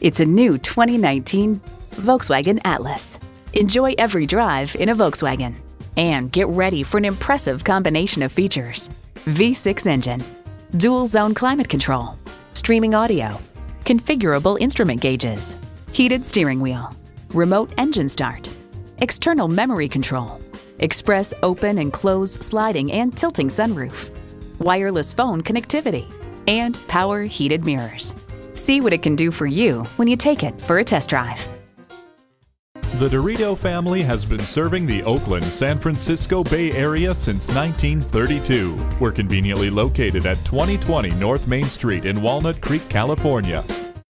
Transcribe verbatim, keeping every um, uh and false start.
It's a new twenty nineteen Volkswagen Atlas. Enjoy every drive in a Volkswagen. And get ready for an impressive combination of features. V six engine, dual zone climate control, streaming audio, configurable instrument gauges, heated steering wheel, remote engine start, external memory control, express open and close sliding and tilting sunroof, wireless phone connectivity, and power heated mirrors. See what it can do for you when you take it for a test drive. The Dirito family has been serving the Oakland, San Francisco Bay Area since nineteen thirty-two. We're conveniently located at twenty twenty North Main Street in Walnut Creek, California.